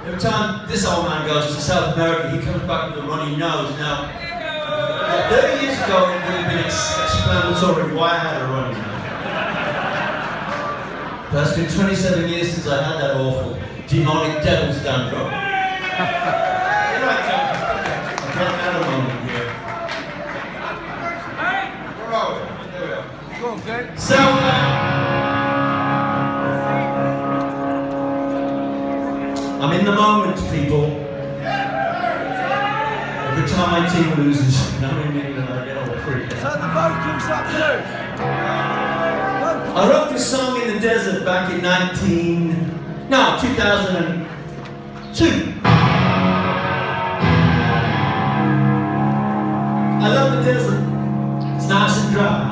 Every time this old man goes to South America, he comes back with a runny nose. Now, 30 years ago, it would have been explanatory why I had a runny nose. But it's been 27 years since I had that awful demonic devil's dandruff. Here I come. I've got another moment here. Where are we? There we are. Go on, Glenn. So, I'm in the moment, people. Every time my team loses, I'm in England, I get all free. Turn the vocals up too. I wrote this song in the desert back in 2002. I love the desert. It's nice and dry.